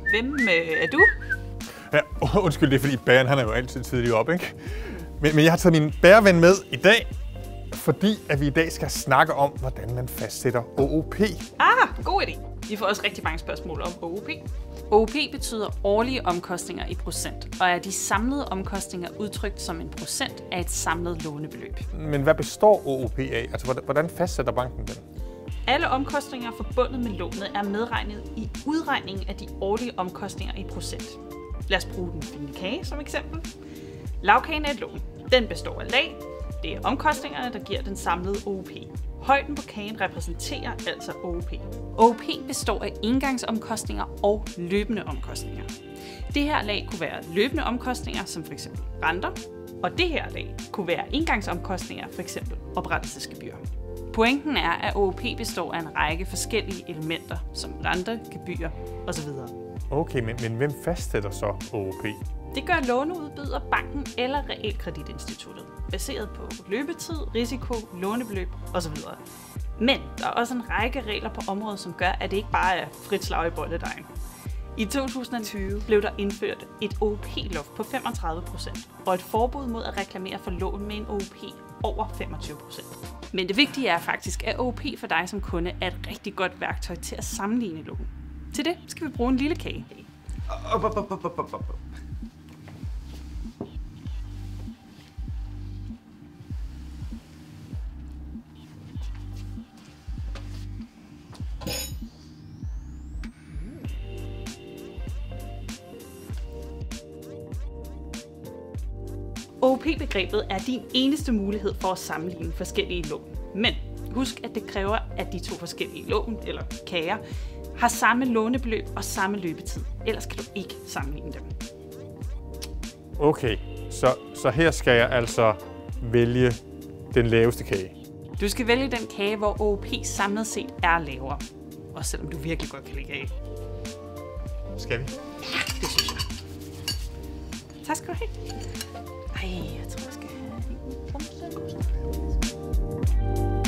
Hvem er du? Ja, undskyld, det er fordi bageren han er jo altid tidlig op, ikke? Men jeg har taget min bærerven med i dag, fordi at vi i dag skal snakke om, hvordan man fastsætter OOP. God idé. Vi får også rigtig mange spørgsmål om OOP. OOP betyder årlige omkostninger i procent, og er de samlede omkostninger udtrykt som en procent af et samlet lånebeløb. Men hvad består OOP af? Altså, hvordan fastsætter banken den? Alle omkostninger forbundet med lånet er medregnet i udregningen af de årlige omkostninger i procent. Lad os bruge den fine kage som eksempel. Lagkagen er et lån. Den består af lag. Det er omkostningerne, der giver den samlede OOP. Højden på kagen repræsenterer altså OOP. OOP består af engangsomkostninger og løbende omkostninger. Det her lag kunne være løbende omkostninger, som f.eks. renter, og det her lag kunne være engangsomkostninger, f.eks. oprettelsesgebyr. Pointen er, at OOP består af en række forskellige elementer, som renter, gebyrer osv. Okay, men hvem fastsætter så OOP? Det gør låneudbyder, banken eller realkreditinstituttet, baseret på løbetid, risiko, lånebeløb osv. Men der er også en række regler på området, som gør, at det ikke bare er frit slag i bolledejen. I 2020 blev der indført et OOP-loft på 35% og et forbud mod at reklamere for lån med en OOP over 25%. Men det vigtige er faktisk, at OOP for dig som kunde er et rigtig godt værktøj til at sammenligne lån. Til det skal vi bruge en lille kage. OOP-begrebet er din eneste mulighed for at sammenligne forskellige lån. Men husk, at det kræver, at de to forskellige lån, eller kager, har samme lånebeløb og samme løbetid. Ellers kan du ikke sammenligne dem. Okay, så her skal jeg altså vælge den laveste kage. Du skal vælge den kage, hvor OOP samlet set er lavere. Også selvom du virkelig godt kan lide kage. Skal vi? Det synes jeg. Tak skal du have. Ej, jeg tror, jeg skal have en